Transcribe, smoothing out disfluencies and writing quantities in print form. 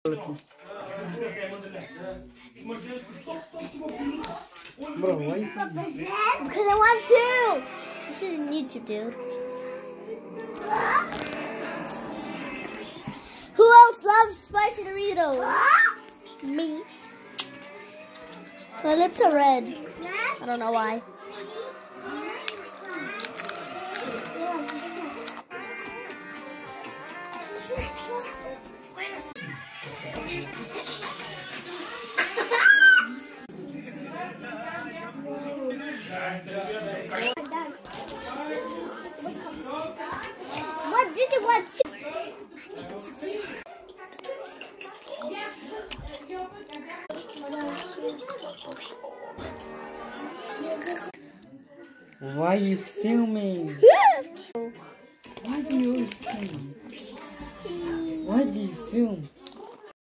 Bro, why? Because I want to. This isn't YouTube, dude. Who else loves spicy Doritos? Me. My lips are red. I don't know why. What did you want? Why are you filming? Why do you always film?